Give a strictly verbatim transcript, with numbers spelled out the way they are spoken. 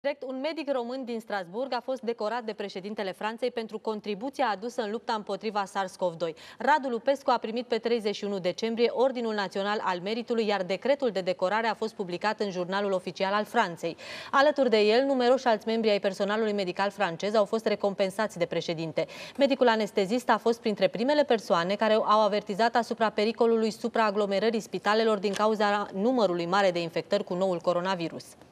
Direct, un medic român din Strasbourg a fost decorat de președintele Franței pentru contribuția adusă în lupta împotriva SARS-CoV doi. Radu Lupescu a primit pe treizeci și unu decembrie Ordinul Național al Meritului, iar decretul de decorare a fost publicat în Jurnalul Oficial al Franței. Alături de el, numeroși alți membri ai personalului medical francez au fost recompensați de președinte. Medicul anestezist a fost printre primele persoane care au avertizat asupra pericolului supraaglomerării spitalelor din cauza numărului mare de infectări cu noul coronavirus.